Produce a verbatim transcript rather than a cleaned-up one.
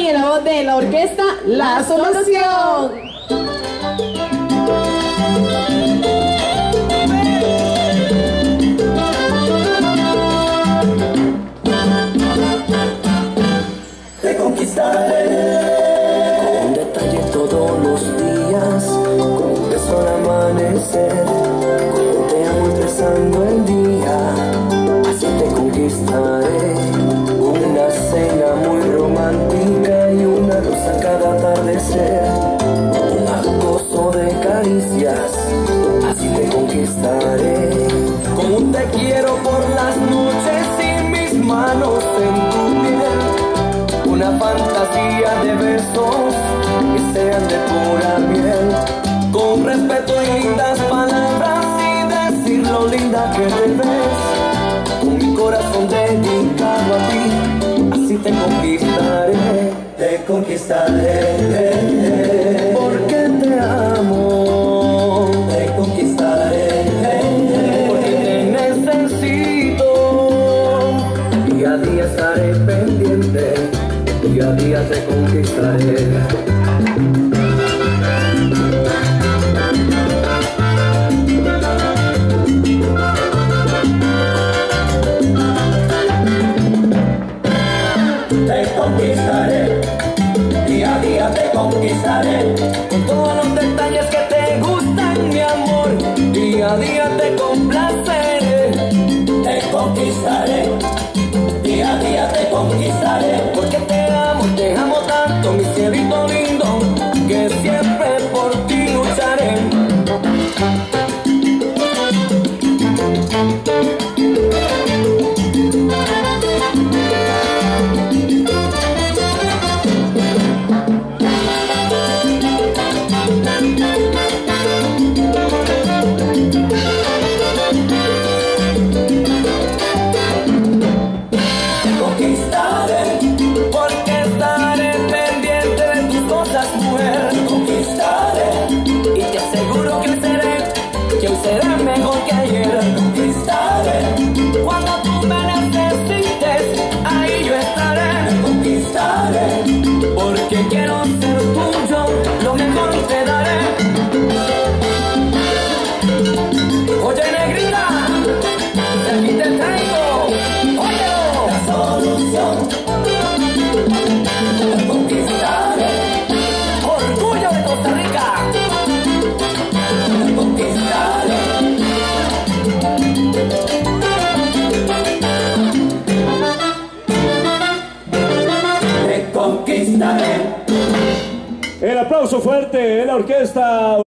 También en la voz de la orquesta La Solución. Te conquistaré con detalle todos los días, con un beso al amanecer, como te amo empezando el día. Así te conquistaré, una cena muy romántica y una rosa cada atardecer, un acoso de caricias. Así te conquistaré, con un te quiero por las noches y mis manos en tu piel, una fantasía de besos que sean de pura miel, con respeto y lindas palabras y decir lo linda que te ves, con mi corazón dedicado a ti. Así te conquistaré, te conquistaré, porque te amo, te conquistaré, porque te necesito, día a día estaré pendiente, día a día te conquistaré. Te conquistaré, día a día te conquistaré, con todos los detalles que te gustan, mi amor, día a día te complaceré. Te conquistaré, día a día te conquistaré, porque te amo, te amo tanto, mi cielito lindo, que siempre por ti lucharé. Porque estaré pendiente de tus cosas, mujer. Te conquistaré, y te aseguro que hoy seré, que hoy será mejor que ayer. Te conquistaré, cuando tú me necesites, ahí yo estaré. Te conquistaré, porque quiero ser tuyo, lo mejor te daré. Oye, negrita, aquí te traigo, oye, la solución. Te conquistaré, orgullo de Costa Rica. Te conquistaré, te conquistaré. El aplauso fuerte en la orquesta.